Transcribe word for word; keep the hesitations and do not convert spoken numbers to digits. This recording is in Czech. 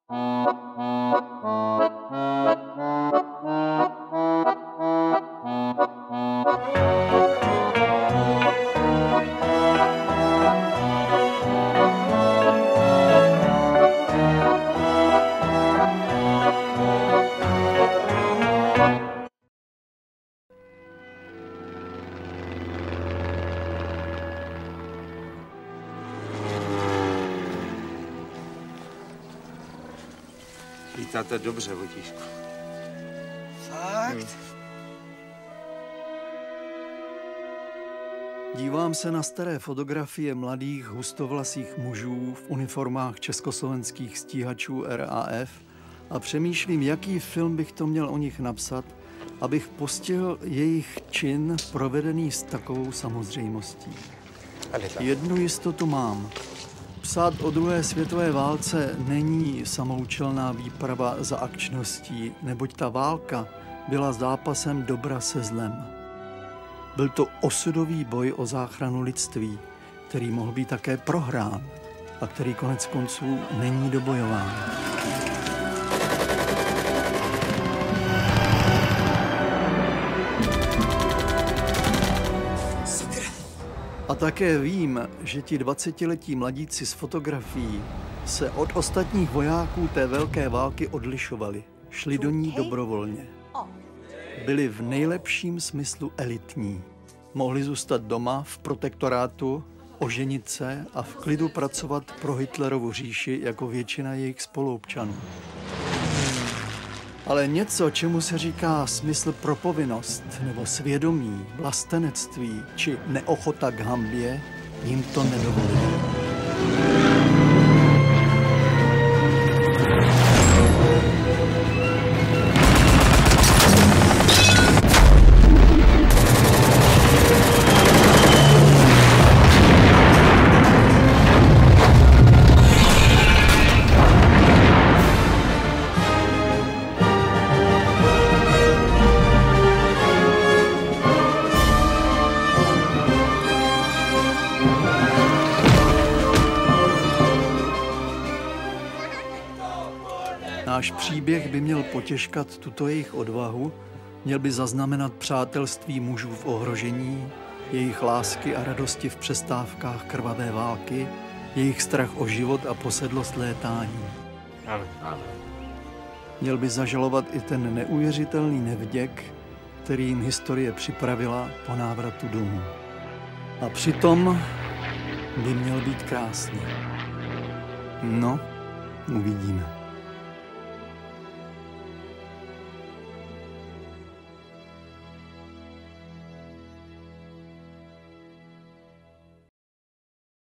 Lítáte dobře, Votíšku. Fakt? Hmm. Dívám se na staré fotografie mladých hustovlasých mužů v uniformách československých stíhačů R A F a přemýšlím, jaký film bych to měl o nich napsat, abych postihl jejich čin provedený s takovou samozřejmostí. Jednu jistotu mám. Psát o druhé světové válce není samoučelná výprava za akčností, neboť ta válka byla zápasem dobra se zlem. Byl to osudový boj o záchranu lidství, který mohl být také prohrán a který konec konců není dobojován. A také vím, že ti dvacetiletí mladíci z fotografií se od ostatních vojáků té velké války odlišovali. Šli do ní dobrovolně. Byli v nejlepším smyslu elitní. Mohli zůstat doma v protektorátu, oženit se a v klidu pracovat pro Hitlerovu říši jako většina jejich spoluobčanů. Ale něco, čemu se říká smysl pro povinnost, nebo svědomí, vlastenectví či neochota k hanbě, jim to nedovolilo. Náš příběh by měl potěškat tuto jejich odvahu, měl by zaznamenat přátelství mužů v ohrožení, jejich lásky a radosti v přestávkách krvavé války, jejich strach o život a posedlost létání. Ano, ano. Měl by zažalovat i ten neuvěřitelný nevděk, který jim historie připravila po návratu domů. A přitom by měl být krásný. No, uvidíme.